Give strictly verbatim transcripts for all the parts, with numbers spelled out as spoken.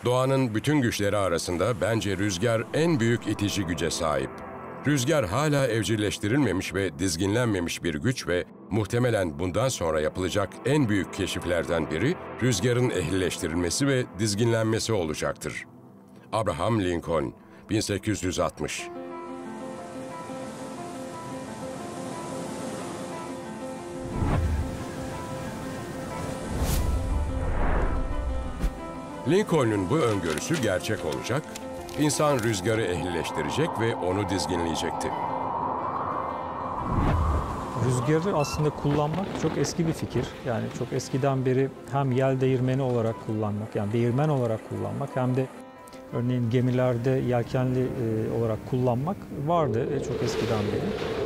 Doğanın bütün güçleri arasında bence rüzgar en büyük itici güce sahip. Rüzgar hala evcilleştirilmemiş ve dizginlenmemiş bir güç ve muhtemelen bundan sonra yapılacak en büyük keşiflerden biri rüzgarın ehlileştirilmesi ve dizginlenmesi olacaktır. Abraham Lincoln, bin sekiz yüz altmış. Lincoln'un bu öngörüsü gerçek olacak, insan rüzgarı ehlileştirecek ve onu dizginleyecekti. Rüzgarı aslında kullanmak çok eski bir fikir. Yani çok eskiden beri hem yel değirmeni olarak kullanmak, yani değirmen olarak kullanmak hem de örneğin gemilerde yelkenli e, olarak kullanmak vardı e, çok eskiden beri.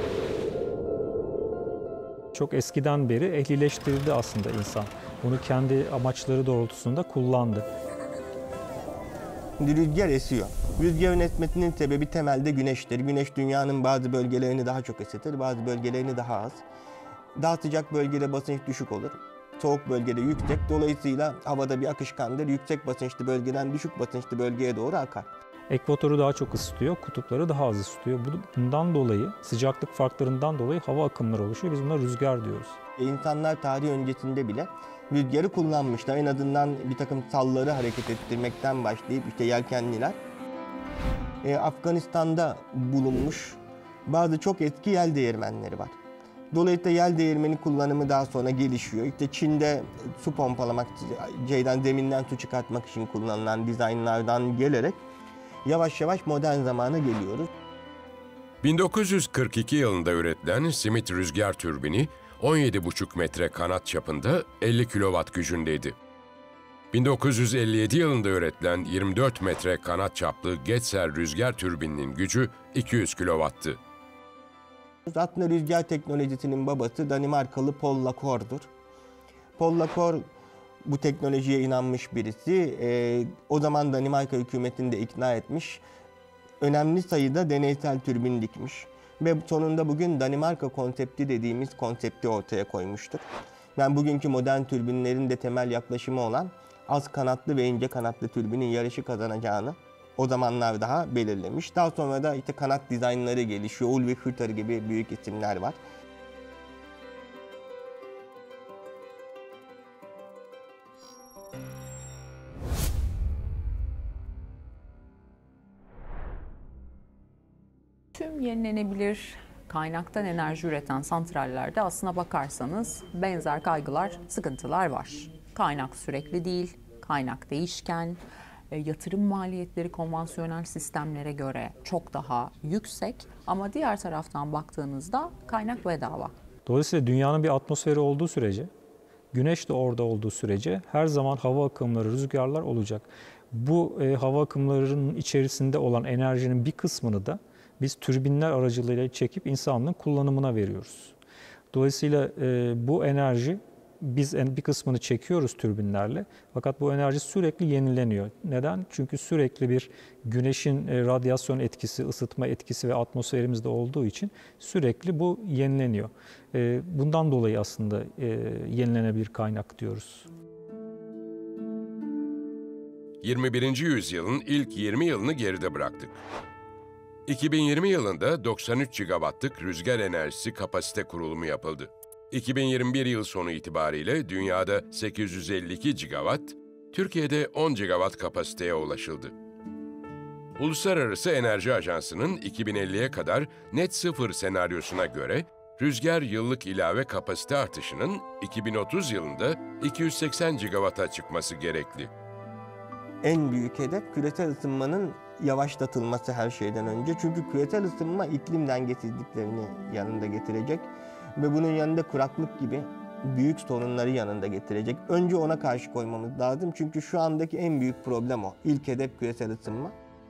Çok eskiden beri ehlileştirildi aslında insan. Bunu kendi amaçları doğrultusunda kullandı. Rüzgar esiyor. Rüzgarın esmesinin sebebi temelde güneştir. Güneş dünyanın bazı bölgelerini daha çok ısıtır, bazı bölgelerini daha az. Daha sıcak bölgede basınç düşük olur. Soğuk bölgede yüksek. Dolayısıyla havada bir akışkandır. Yüksek basınçlı bölgeden düşük basınçlı bölgeye doğru akar. Ekvatoru daha çok ısıtıyor, kutupları daha az ısıtıyor. Bundan dolayı, sıcaklık farklarından dolayı hava akımları oluşuyor. Biz buna rüzgar diyoruz. İnsanlar tarih öncesinde bile rüzgarı kullanmışlar. En azından bir takım salları hareket ettirmekten başlayıp işte yelkenliler. E, Afganistan'da bulunmuş bazı çok eski yel değirmenleri var. Dolayısıyla yel değirmeni kullanımı daha sonra gelişiyor. İşte Çin'de su pompalamak, şeyden zeminden su çıkartmak için kullanılan dizaynlardan gelerek yavaş yavaş modern zamana geliyoruz. bin dokuz yüz kırk iki yılında üretilen Smith rüzgar türbini on yedi buçuk metre kanat çapında elli kilowatt gücündeydi. bin dokuz yüz elli yedi yılında üretilen yirmi dört metre kanat çaplı Getzer rüzgar türbininin gücü iki yüz kilowatt'tı. Aslında rüzgar teknolojisinin babası Danimarkalı Paul Lacour'dur. Paul Lacour bu teknolojiye inanmış birisi. Ee, o zaman Danimarka hükümetini de ikna etmiş. Önemli sayıda deneysel türbin dikmiş. Ve sonunda bugün Danimarka konsepti dediğimiz konsepti ortaya koymuştur. Yani bugünkü modern türbinlerin de temel yaklaşımı olan az kanatlı ve ince kanatlı türbinin yarışı kazanacağını o zamanlar daha belirlemiş. Daha sonra da işte kanat dizaynları gelişiyor. Ulrich Hütter gibi büyük isimler var. Tüm yenilenebilir kaynaktan enerji üreten santrallerde aslına bakarsanız benzer kaygılar, sıkıntılar var. Kaynak sürekli değil, kaynak değişken, yatırım maliyetleri konvansiyonel sistemlere göre çok daha yüksek ama diğer taraftan baktığınızda kaynak bedava. Dolayısıyla dünyanın bir atmosferi olduğu sürece, güneş de orada olduğu sürece her zaman hava akımları, rüzgarlar olacak. Bu e, hava akımlarının içerisinde olan enerjinin bir kısmını da biz türbinler aracılığıyla çekip insanlığın kullanımına veriyoruz. Dolayısıyla e, bu enerji, biz bir kısmını çekiyoruz türbinlerle fakat bu enerji sürekli yenileniyor. Neden? Çünkü sürekli bir güneşin e, radyasyon etkisi, ısıtma etkisi ve atmosferimizde olduğu için sürekli bu yenileniyor. E, bundan dolayı aslında e, yenilenebilir kaynak diyoruz. yirmi birinci yüzyılın ilk yirmi yılını geride bıraktık. iki bin yirmi yılında doksan üç gigawattlık rüzgar enerjisi kapasite kurulumu yapıldı. iki bin yirmi bir yıl sonu itibariyle dünyada sekiz yüz elli iki gigawatt, Türkiye'de on gigawatt kapasiteye ulaşıldı. Uluslararası Enerji Ajansı'nın iki bin elliye kadar net sıfır senaryosuna göre rüzgar yıllık ilave kapasite artışının iki bin otuz yılında iki yüz seksen gigawatt'a çıkması gerekli. En büyük hedef küresel ısınmanın yavaşlatılması her şeyden önce. Çünkü küresel ısınma iklim dengesizliklerini yanında getirecek ve bunun yanında kuraklık gibi büyük sorunları yanında getirecek. Önce ona karşı koymamız lazım çünkü şu andaki en büyük problem o. İlk hedef küresel ısınma.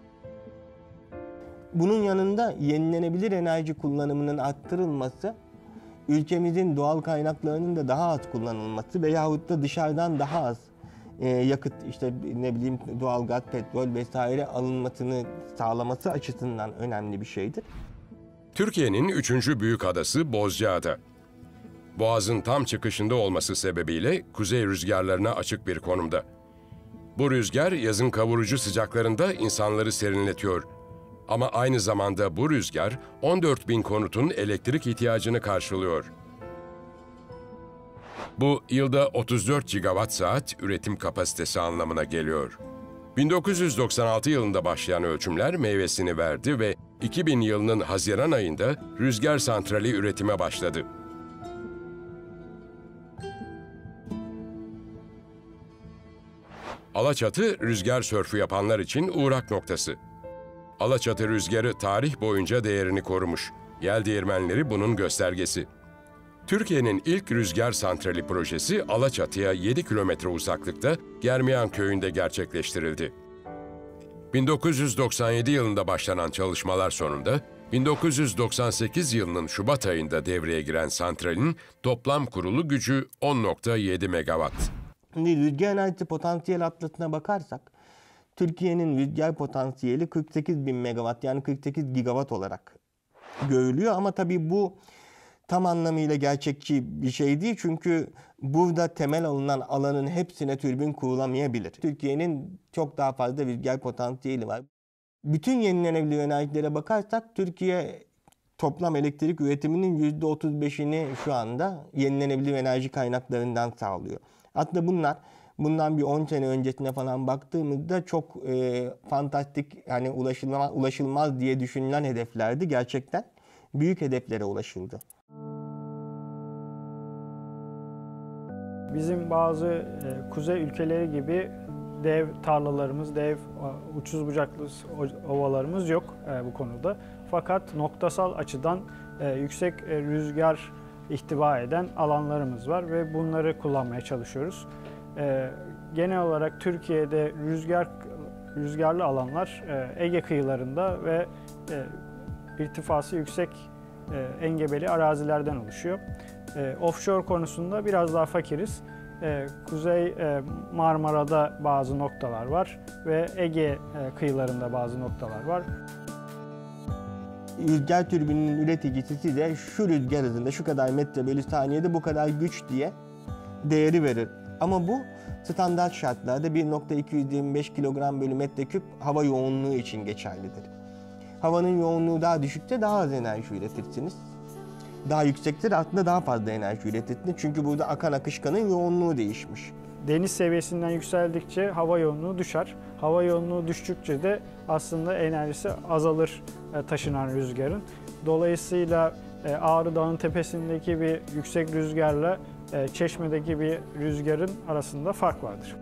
Bunun yanında yenilenebilir enerji kullanımının arttırılması, ülkemizin doğal kaynaklarının da daha az kullanılması veyahut da dışarıdan daha az e, yakıt, işte ne bileyim doğalgaz, petrol vesaire alınmasını sağlaması açısından önemli bir şeydir. Türkiye'nin üçüncü büyük adası Bozcaada. Boğaz'ın tam çıkışında olması sebebiyle kuzey rüzgarlarına açık bir konumda. Bu rüzgar yazın kavurucu sıcaklarında insanları serinletiyor. Ama aynı zamanda bu rüzgar on dört bin konutun elektrik ihtiyacını karşılıyor. Bu yılda otuz dört gigawatt saat üretim kapasitesi anlamına geliyor. bin dokuz yüz doksan altı yılında başlayan ölçümler meyvesini verdi ve iki bin yılının Haziran ayında rüzgar santrali üretime başladı. Alaçatı, rüzgar sörfü yapanlar için uğrak noktası. Alaçatı rüzgarı tarih boyunca değerini korumuş. Yel değirmenleri bunun göstergesi. Türkiye'nin ilk rüzgar santrali projesi Alaçatı'ya yedi kilometre uzaklıkta Germiyan köyünde gerçekleştirildi. bin dokuz yüz doksan yedi yılında başlanan çalışmalar sonunda bin dokuz yüz doksan sekiz yılının Şubat ayında devreye giren santralin toplam kurulu gücü on nokta yedi megawatt. Şimdi rüzgar enerjisi potansiyel atlasına bakarsak, Türkiye'nin rüzgar potansiyeli kırk sekiz bin megawatt, yani kırk sekiz gigawatt olarak görülüyor. Ama tabii bu tam anlamıyla gerçekçi bir şey değil. Çünkü burada temel alınan alanın hepsine türbin kurulamayabilir. Türkiye'nin çok daha fazla rüzgar potansiyeli var. Bütün yenilenebilir enerjilere bakarsak Türkiye toplam elektrik üretiminin yüzde otuz beşini şu anda yenilenebilir enerji kaynaklarından sağlıyor. Aslında bunlar bundan bir on sene öncesine falan baktığımızda çok e, fantastik, yani ulaşılmaz, ulaşılmaz diye düşünülen hedeflerdi. Gerçekten büyük hedeflere ulaşıldı. Bizim bazı e, kuzey ülkeleri gibi dev tarlalarımız, dev uçsuz bucaklı ovalarımız yok e, bu konuda. Fakat noktasal açıdan e, yüksek e, rüzgar ihtiva eden alanlarımız var ve bunları kullanmaya çalışıyoruz. E, genel olarak Türkiye'de rüzgar rüzgarlı alanlar e, Ege kıyılarında ve e, irtifası yüksek e, engebeli arazilerden oluşuyor. E, offshore konusunda biraz daha fakiriz. E, Kuzey e, Marmara'da bazı noktalar var ve Ege e, kıyılarında bazı noktalar var. Rüzgar türbininin üreticisi size şu rüzgar hızında, şu kadar metre bölü saniyede bu kadar güç diye değeri verir. Ama bu standart şartlarda bir nokta iki yüz yirmi beş kilogram bölü metreküp hava yoğunluğu için geçerlidir. Havanın yoğunluğu daha düşükse daha az enerji üretirsiniz. Daha yüksekse de aslında daha fazla enerji üretirsiniz. Çünkü burada akan akışkanın yoğunluğu değişmiş. Deniz seviyesinden yükseldikçe hava yoğunluğu düşer. Hava yoğunluğu düştükçe de aslında enerjisi azalır taşınan rüzgarın. Dolayısıyla Ağrı Dağı'nın tepesindeki bir yüksek rüzgarla Çeşme'deki bir rüzgarın arasında fark vardır.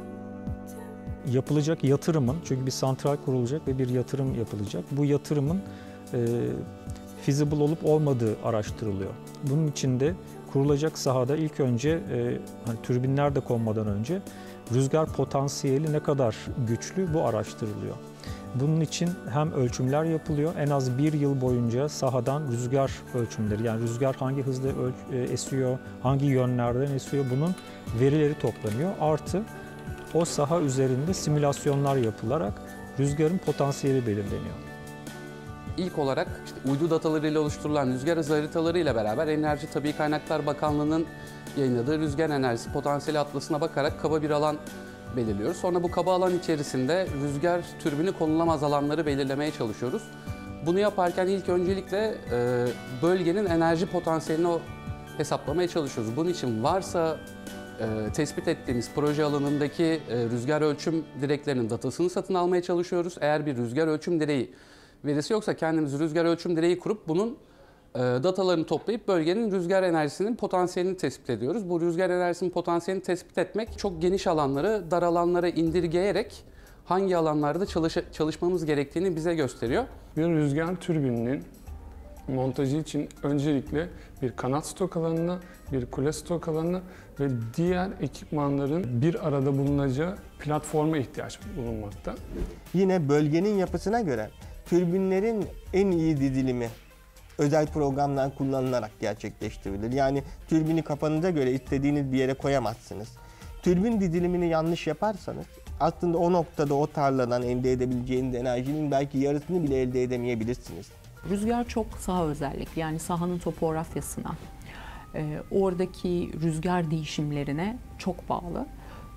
Yapılacak yatırımın, çünkü bir santral kurulacak ve bir yatırım yapılacak. Bu yatırımın e, feasible olup olmadığı araştırılıyor. Bunun için de kurulacak sahada ilk önce e, hani türbinler de konmadan önce rüzgar potansiyeli ne kadar güçlü bu araştırılıyor. Bunun için hem ölçümler yapılıyor, en az bir yıl boyunca sahadan rüzgar ölçümleri, yani rüzgar hangi hızla esiyor, hangi yönlerden esiyor, bunun verileri toplanıyor. Artı o saha üzerinde simülasyonlar yapılarak rüzgarın potansiyeli belirleniyor. İlk olarak işte uydu datalarıyla oluşturulan rüzgar hızı haritaları ile beraber Enerji Tabii Kaynaklar Bakanlığı'nın yayınladığı rüzgar enerjisi potansiyeli atlasına bakarak kaba bir alan belirliyoruz. Sonra bu kaba alan içerisinde rüzgar türbini konulamaz alanları belirlemeye çalışıyoruz. Bunu yaparken ilk öncelikle e, bölgenin enerji potansiyelini hesaplamaya çalışıyoruz. Bunun için varsa e, tespit ettiğimiz proje alanındaki e, rüzgar ölçüm direklerinin datasını satın almaya çalışıyoruz. Eğer bir rüzgar ölçüm direği verisi yoksa kendimiz rüzgar ölçüm direği kurup bunun e, datalarını toplayıp bölgenin rüzgar enerjisinin potansiyelini tespit ediyoruz. Bu rüzgar enerjisinin potansiyelini tespit etmek çok geniş alanları dar alanlara indirgeyerek hangi alanlarda çalış çalışmamız gerektiğini bize gösteriyor. Bir rüzgar türbininin montajı için öncelikle bir kanat stok alanına, bir kule stok alanına ve diğer ekipmanların bir arada bulunacağı platforma ihtiyaç bulunmakta. Yine bölgenin yapısına göre türbinlerin en iyi dizilimi özel programlar kullanılarak gerçekleştirilir. Yani türbini kafanıza göre istediğiniz bir yere koyamazsınız. Türbin dizilimini yanlış yaparsanız aslında o noktada o tarladan elde edebileceğiniz enerjinin belki yarısını bile elde edemeyebilirsiniz. Rüzgar çok saha özellikli, yani sahanın topografyasına, e, oradaki rüzgar değişimlerine çok bağlı.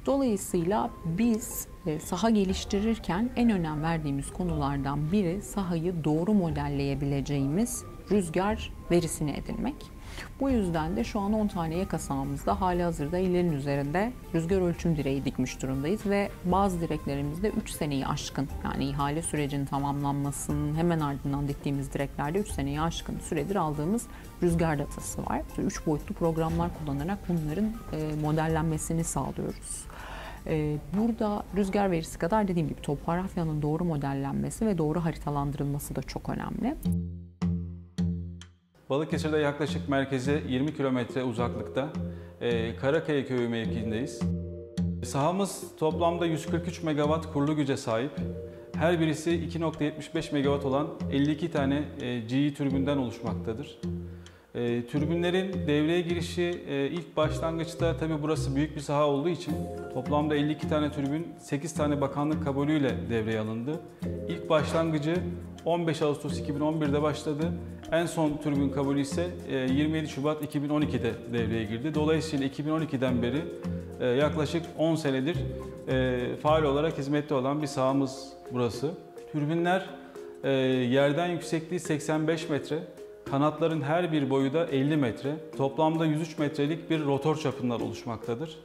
Dolayısıyla biz e, saha geliştirirken en önem verdiğimiz konulardan biri sahayı doğru modelleyebileceğimiz rüzgar verisini edinmek. Bu yüzden de şu an on tane yaka sahamızda halihazırda illerin üzerinde rüzgar ölçüm direği dikmiş durumdayız ve bazı direklerimizde üç seneyi aşkın, yani ihale sürecinin tamamlanmasının hemen ardından diktiğimiz direklerde üç seneyi aşkın süredir aldığımız rüzgar datası var. üç boyutlu programlar kullanarak bunların e, modellenmesini sağlıyoruz. E, burada rüzgar verisi kadar dediğim gibi topografyanın doğru modellenmesi ve doğru haritalandırılması da çok önemli. Balıkesir'de yaklaşık merkeze yirmi kilometre uzaklıkta e, Karakaya Köyü mevkiindeyiz. Sahamız toplamda yüz kırk üç megawatt kurulu güce sahip. Her birisi iki nokta yetmiş beş megawatt olan elli iki tane e, G E türbünden oluşmaktadır. E, türbünlerin devreye girişi e, ilk başlangıçta tabi burası büyük bir saha olduğu için toplamda elli iki tane türbün sekiz tane bakanlık kabulüyle devreye alındı. İlk başlangıcı on beş Ağustos iki bin on bir'de başladı. En son türbün kabulü ise yirmi yedi Şubat iki bin on iki'de devreye girdi. Dolayısıyla iki bin on iki'den beri yaklaşık on senedir faal olarak hizmette olan bir sahamız burası. Türbinler yerden yüksekliği seksen beş metre, kanatların her bir boyu da elli metre. Toplamda yüz üç metrelik bir rotor çapından oluşmaktadır.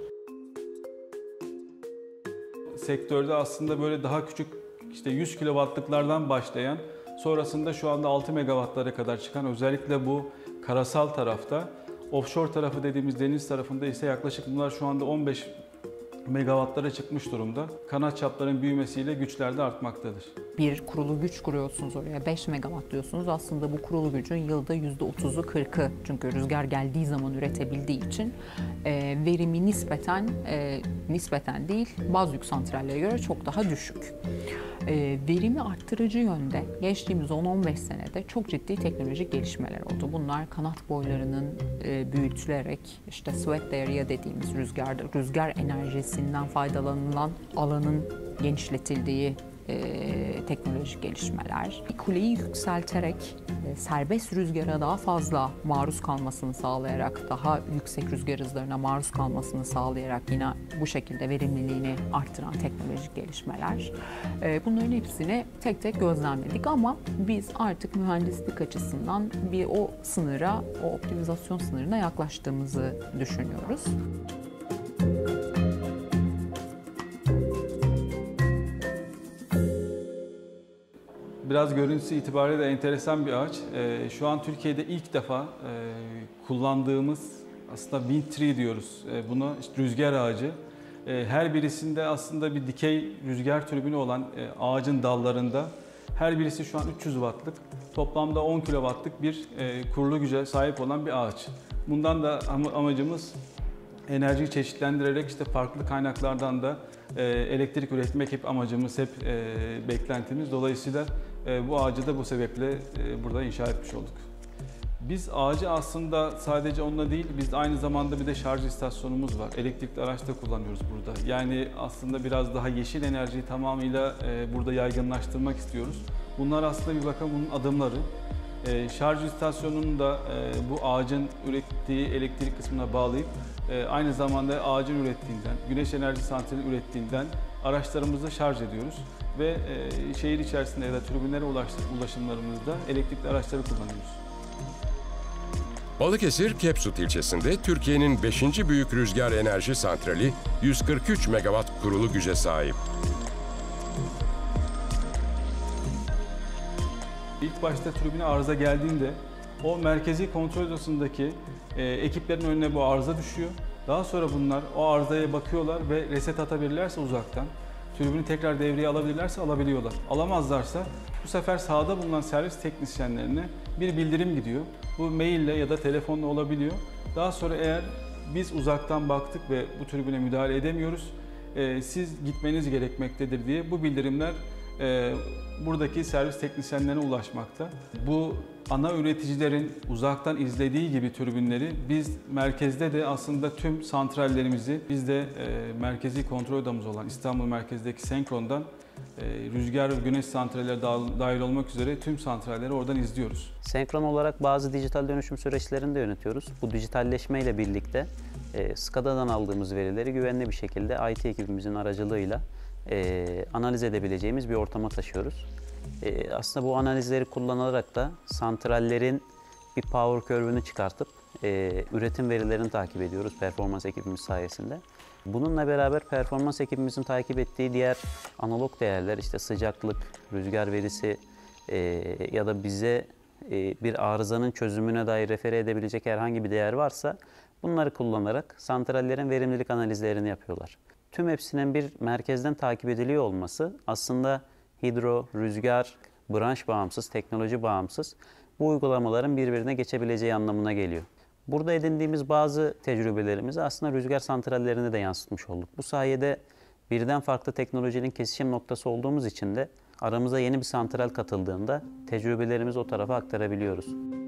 Sektörde aslında böyle daha küçük işte yüz kilowattlıklardan başlayan, sonrasında şu anda altı megawattlara kadar çıkan, özellikle bu karasal tarafta, offshore tarafı dediğimiz deniz tarafında ise yaklaşık bunlar şu anda on beş megawattlara çıkmış durumda. Kanat çapların büyümesiyle güçler de artmaktadır. Bir kurulu güç kuruyorsunuz oraya, beş megawatt diyorsunuz. Aslında bu kurulu gücün yılda yüzde otuz'u kırk'ı, çünkü rüzgar geldiği zaman üretebildiği için e, verimi nispeten e, nispeten değil, bazı yük santrallere göre çok daha düşük. E, verimi arttırıcı yönde geçtiğimiz on on beş senede çok ciddi teknolojik gelişmeler oldu. Bunlar kanat boylarının e, büyütülerek, işte swept area dediğimiz rüzgarda rüzgar enerjisinden faydalanılan alanın genişletildiği e, teknolojik gelişmeler. Kuleyi yükselterek e, serbest rüzgara daha fazla maruz kalmasını sağlayarak, daha yüksek rüzgar hızlarına maruz kalmasını sağlayarak yine bu şekilde verimliliğini arttıran teknolojik gelişmeler. E, bunların hepsini tek tek gözlemledik ama biz artık mühendislik açısından bir o sınıra, o optimizasyon sınırına yaklaştığımızı düşünüyoruz. Biraz görüntüsü itibariyle de enteresan bir ağaç. Ee, şu an Türkiye'de ilk defa e, kullandığımız aslında wind tree diyoruz. E, buna işte rüzgar ağacı. E, her birisinde aslında bir dikey rüzgar türbünü olan e, ağacın dallarında her birisi şu an üç yüz wattlık, toplamda on kilowattlık bir e, kurulu güce sahip olan bir ağaç. Bundan da amacımız enerjiyi çeşitlendirerek işte farklı kaynaklardan da e, elektrik üretmek hep amacımız, hep e, beklentimiz. Dolayısıyla e, bu ağacı da bu sebeple e, burada inşa etmiş olduk. Biz ağacı aslında sadece onunla değil, biz aynı zamanda bir de şarj istasyonumuz var. Elektrikli araçta kullanıyoruz burada. Yani aslında biraz daha yeşil enerjiyi tamamıyla e, burada yaygınlaştırmak istiyoruz. Bunlar aslında bir bakın bunun adımları. E, şarj istasyonunu da e, bu ağacın ürettiği elektrik kısmına bağlayıp e, aynı zamanda ağacın ürettiğinden, güneş enerji santrali ürettiğinden araçlarımızı şarj ediyoruz. Ve e, şehir içerisinde ya da tribünlere ulaşımlarımızda elektrikli araçları kullanıyoruz. Balıkesir, Kepsut ilçesinde Türkiye'nin beşinci büyük rüzgar enerji santrali yüz kırk üç megawatt kurulu güce sahip. İlk başta tribüne arıza geldiğinde o merkezi kontrol odasındaki e, ekiplerin önüne bu arıza düşüyor. Daha sonra bunlar o arızaya bakıyorlar ve reset atabilirlerse uzaktan, tribünü tekrar devreye alabilirlerse alabiliyorlar. Alamazlarsa bu sefer sahada bulunan servis teknisyenlerine bir bildirim gidiyor. Bu maille ya da telefonla olabiliyor. Daha sonra eğer biz uzaktan baktık ve bu tribüne müdahale edemiyoruz, e, siz gitmeniz gerekmektedir diye bu bildirimler e, buradaki servis teknisyenlerine ulaşmakta. Bu ana üreticilerin uzaktan izlediği gibi türbinleri biz merkezde de aslında tüm santrallerimizi, biz de e, merkezi kontrol odamız olan İstanbul merkezdeki Senkron'dan e, rüzgar ve güneş santralleri dahil olmak üzere tüm santralleri oradan izliyoruz. Senkron olarak bazı dijital dönüşüm süreçlerini de yönetiyoruz. Bu dijitalleşme ile birlikte E, SCADA'dan aldığımız verileri güvenli bir şekilde I T ekibimizin aracılığıyla e, analiz edebileceğimiz bir ortama taşıyoruz. E, aslında bu analizleri kullanarak da santrallerin bir power curve'ünü çıkartıp e, üretim verilerini takip ediyoruz performans ekibimiz sayesinde. Bununla beraber performans ekibimizin takip ettiği diğer analog değerler, işte sıcaklık, rüzgar verisi e, ya da bize e, bir arızanın çözümüne dair refere edebilecek herhangi bir değer varsa bunları kullanarak santrallerin verimlilik analizlerini yapıyorlar. Tüm hepsinin bir merkezden takip ediliyor olması aslında hidro, rüzgar, branş bağımsız, teknoloji bağımsız bu uygulamaların birbirine geçebileceği anlamına geliyor. Burada edindiğimiz bazı tecrübelerimizi aslında rüzgar santrallerine de yansıtmış olduk. Bu sayede birden farklı teknolojinin kesişim noktası olduğumuz için de aramıza yeni bir santral katıldığında tecrübelerimizi o tarafa aktarabiliyoruz.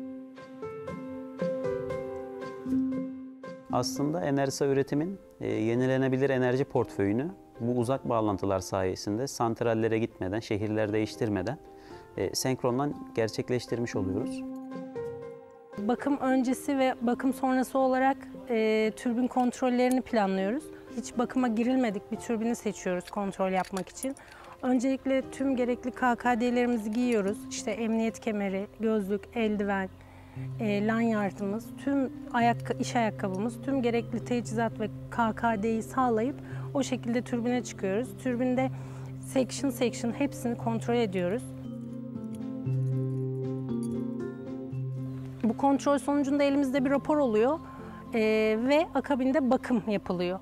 Aslında Enerjisa Üretim'in e, yenilenebilir enerji portföyünü bu uzak bağlantılar sayesinde santrallere gitmeden, şehirler değiştirmeden e, senkrondan gerçekleştirmiş oluyoruz. Bakım öncesi ve bakım sonrası olarak e, türbin kontrollerini planlıyoruz. Hiç bakıma girilmedik bir türbini seçiyoruz kontrol yapmak için. Öncelikle tüm gerekli K K D'lerimizi giyiyoruz. İşte emniyet kemeri, gözlük, eldiven, e, lanyardımız, tüm ayak, iş ayakkabımız, tüm gerekli teçhizat ve K K D'yi sağlayıp o şekilde türbine çıkıyoruz. Türbinde section section hepsini kontrol ediyoruz. Bu kontrol sonucunda elimizde bir rapor oluyor e, ve akabinde bakım yapılıyor.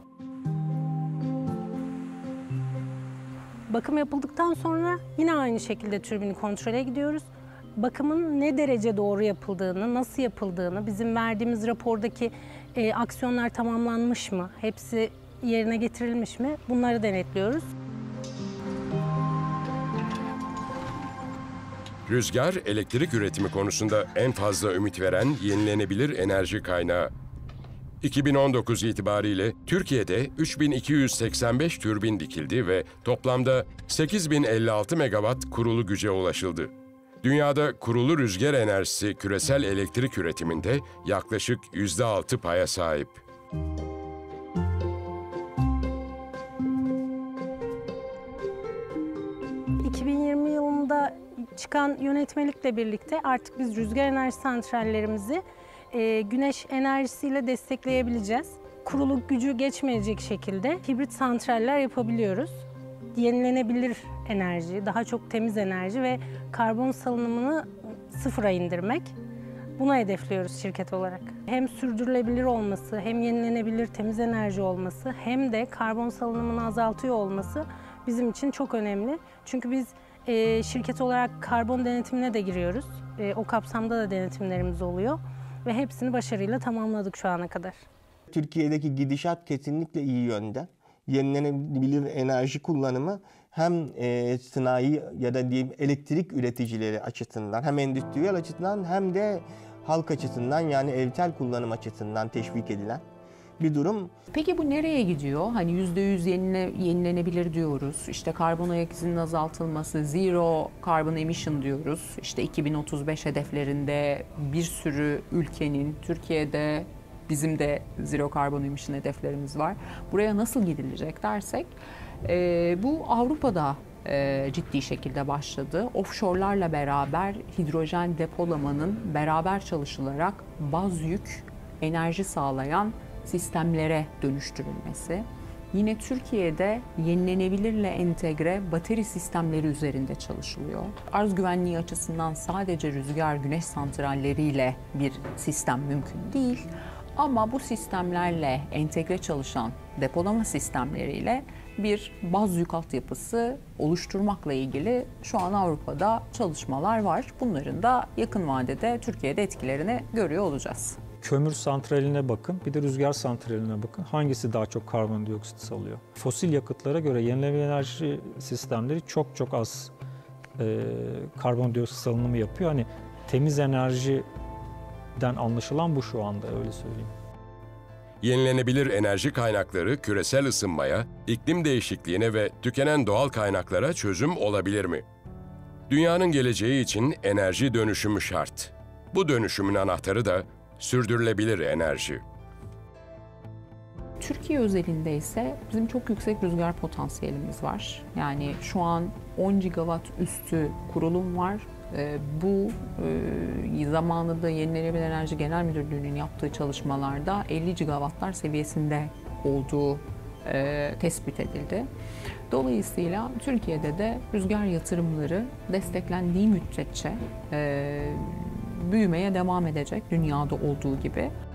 Bakım yapıldıktan sonra yine aynı şekilde türbini kontrole gidiyoruz. Bakımın ne derece doğru yapıldığını, nasıl yapıldığını, bizim verdiğimiz rapordaki e, aksiyonlar tamamlanmış mı, hepsi yerine getirilmiş mi bunları denetliyoruz. Rüzgar, elektrik üretimi konusunda en fazla ümit veren yenilenebilir enerji kaynağı. iki bin on dokuz itibariyle Türkiye'de üç bin iki yüz seksen beş türbin dikildi ve toplamda sekiz bin elli altı megawatt kurulu güce ulaşıldı. Dünyada kurulu rüzgar enerjisi küresel elektrik üretiminde yaklaşık yüzde altı paya sahip. iki bin yirmi yılında çıkan yönetmelikle birlikte artık biz rüzgar enerji santrallerimizi e, güneş enerjisiyle destekleyebileceğiz. Kurulu gücü geçmeyecek şekilde hibrit santraller yapabiliyoruz. Yenilenebilir enerji, daha çok temiz enerji ve karbon salınımını sıfıra indirmek. Bunu hedefliyoruz şirket olarak. Hem sürdürülebilir olması, hem yenilenebilir temiz enerji olması, hem de karbon salınımını azaltıyor olması bizim için çok önemli. Çünkü biz e, şirket olarak karbon denetimine de giriyoruz. E, o kapsamda da denetimlerimiz oluyor ve hepsini başarıyla tamamladık şu ana kadar. Türkiye'deki gidişat kesinlikle iyi yönde. Yenilenebilir enerji kullanımı hem e, sanayi ya da diyeyim elektrik üreticileri açısından, hem endüstriyel açısından hem de halk açısından, yani evsel kullanım açısından teşvik edilen bir durum. Peki bu nereye gidiyor? Hani yüzde yüz yenile, yenilenebilir diyoruz. İşte karbon ayak izinin azaltılması, zero carbon emission diyoruz. İşte iki bin otuz beş hedeflerinde bir sürü ülkenin, Türkiye'de bizim de zero carbon emission hedeflerimiz var. Buraya nasıl gidilecek dersek, e, bu Avrupa'da e, ciddi şekilde başladı. Offshore'larla beraber hidrojen depolamanın beraber çalışılarak baz yük enerji sağlayan sistemlere dönüştürülmesi. Yine Türkiye'de yenilenebilirle entegre bateri sistemleri üzerinde çalışılıyor. Arz güvenliği açısından sadece rüzgar, güneş santralleriyle bir sistem mümkün değil. Ama bu sistemlerle entegre çalışan depolama sistemleriyle bir baz yük altyapısı oluşturmakla ilgili şu an Avrupa'da çalışmalar var. Bunların da yakın vadede Türkiye'de etkilerini görüyor olacağız. Kömür santraline bakın, bir de rüzgar santraline bakın. Hangisi daha çok karbondioksit salıyor? Fosil yakıtlara göre yenilenebilir enerji sistemleri çok çok az e, karbondioksit salınımı yapıyor. Hani temiz enerjiden anlaşılan bu şu anda, öyle söyleyeyim. Yenilenebilir enerji kaynakları küresel ısınmaya, iklim değişikliğine ve tükenen doğal kaynaklara çözüm olabilir mi? Dünyanın geleceği için enerji dönüşümü şart. Bu dönüşümün anahtarı da sürdürülebilir enerji. Türkiye özelinde ise bizim çok yüksek rüzgar potansiyelimiz var. Yani şu an on gigawatt üstü kurulum var. Bu zamanında Yenilenebilir Enerji Genel Müdürlüğü'nün yaptığı çalışmalarda elli gigawattlar seviyesinde olduğu tespit edildi. Dolayısıyla Türkiye'de de rüzgar yatırımları desteklendiği müddetçe büyümeye devam edecek dünyada olduğu gibi.